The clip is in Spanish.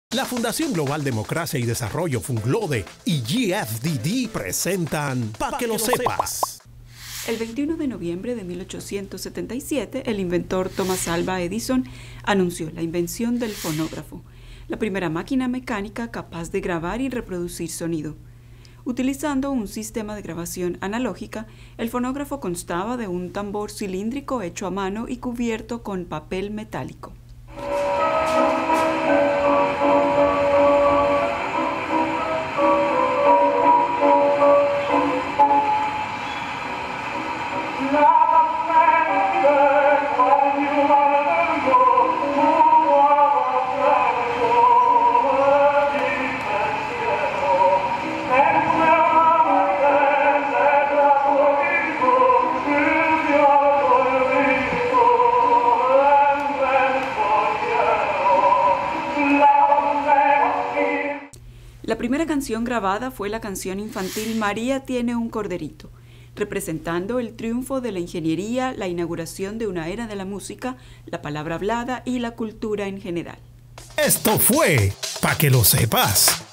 La Fundación Global Democracia y Desarrollo Funglode y GFDD presentan Pa' que lo sepas. El 21 de noviembre de 1877, el inventor Thomas Alva Edison anunció la invención del fonógrafo, la primera máquina mecánica capaz de grabar y reproducir sonido. Utilizando un sistema de grabación analógica, el fonógrafo constaba de un tambor cilíndrico hecho a mano y cubierto con papel metálico. La primera canción grabada fue la canción infantil María tiene un corderito, representando el triunfo de la ingeniería, la inauguración de una era de la música, la palabra hablada y la cultura en general. Esto fue Pa' que lo sepas.